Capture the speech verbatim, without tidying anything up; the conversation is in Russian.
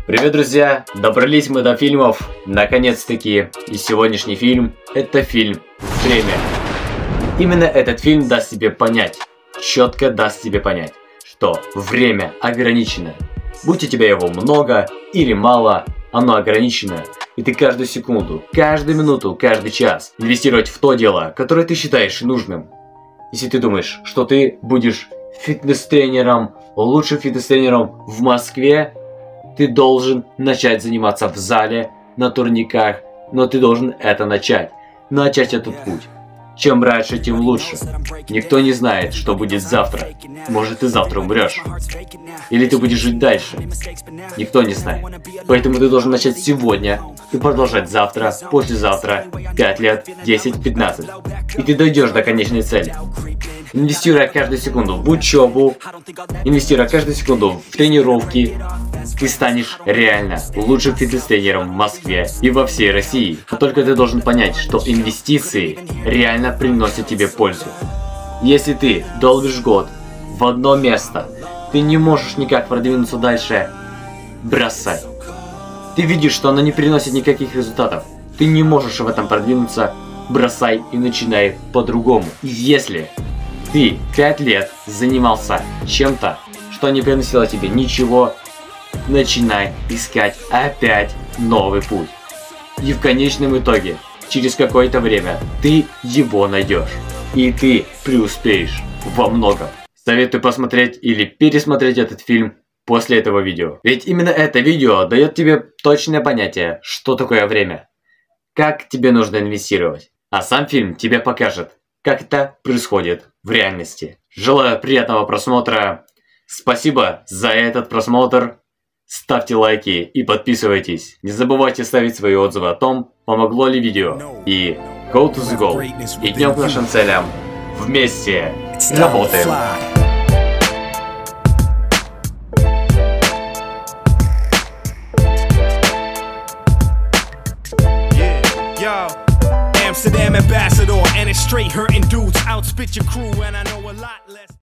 Привет, друзья! Добрались мы до фильмов, наконец-таки. И сегодняшний фильм – это фильм «Время». Именно этот фильм даст тебе понять, четко даст тебе понять, что время ограничено. Будь у тебя его много или мало, оно ограничено. И ты каждую секунду, каждую минуту, каждый час инвестировать в то дело, которое ты считаешь нужным. Если ты думаешь, что ты будешь фитнес-тренером, лучшим фитнес-тренером в Москве, ты должен начать заниматься в зале, на турниках, но ты должен это начать. Начать этот путь. Чем раньше, тем лучше. Никто не знает, что будет завтра. Может, ты завтра умрешь. Или ты будешь жить дальше. Никто не знает. Поэтому ты должен начать сегодня и продолжать завтра, послезавтра, пять лет, десять, пятнадцать. И ты дойдешь до конечной цели. Инвестируя каждую секунду в учебу, инвестируя каждую секунду в тренировки, ты станешь реально лучшим фитнес-тренером в Москве и во всей России. Но только ты должен понять, что инвестиции реально приносят тебе пользу. Если ты долбишь год в одно место, ты не можешь никак продвинуться дальше, бросай. Ты видишь, что оно не приносит никаких результатов. Ты не можешь в этом продвинуться, бросай и начинай по-другому. Если ты пять лет занимался чем-то, что не приносило тебе ничего, начинай искать опять новый путь. И в конечном итоге, через какое-то время, ты его найдешь. И ты преуспеешь во многом. Советую посмотреть или пересмотреть этот фильм после этого видео. Ведь именно это видео дает тебе точное понятие, что такое время. Как тебе нужно инвестировать. А сам фильм тебе покажет, как это происходит в реальности. Желаю приятного просмотра. Спасибо за этот просмотр. Ставьте лайки и подписывайтесь. Не забывайте ставить свои отзывы о том, помогло ли видео. И go to the goal. Идем к нашим целям. Вместе работаем. Amsterdam ambassador, and it's straight hurting dudes, outspit your crew, and I know a lot less.